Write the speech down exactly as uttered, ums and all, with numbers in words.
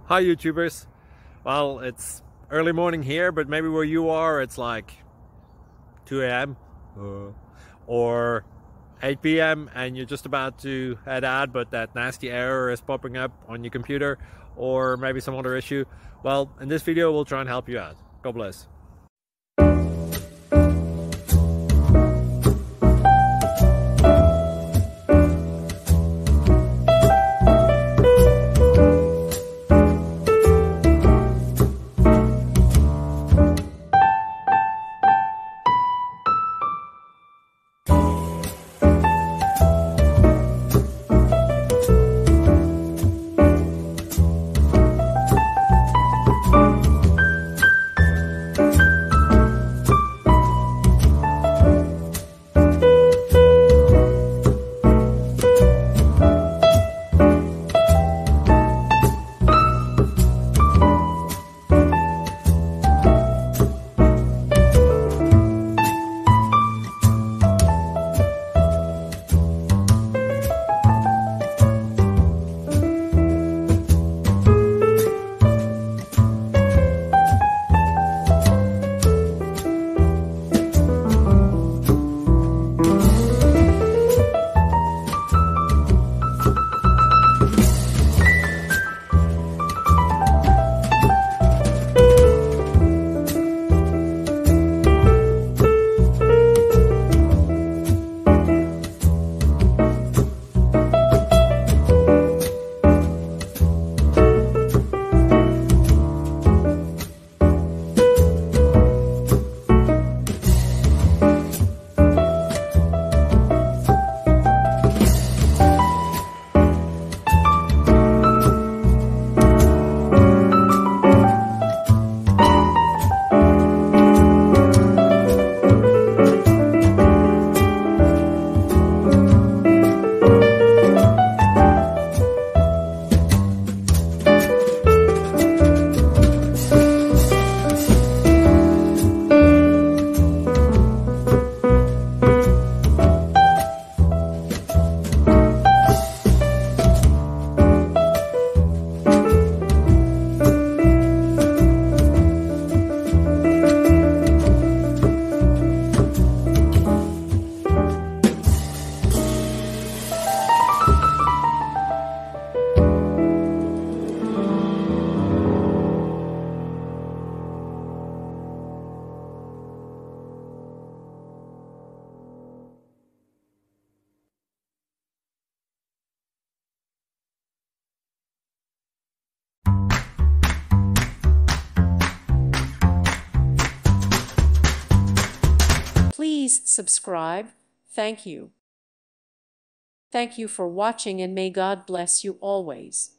Hi YouTubers. Well, it's early morning here, but maybe where you are it's like two A M uh, or eight P M and you're just about to head out, but that nasty error is popping up on your computer, or maybe some other issue. Well, in this video we'll try and help you out. God bless. Please subscribe. Thank you. Thank you for watching, and may God bless you always.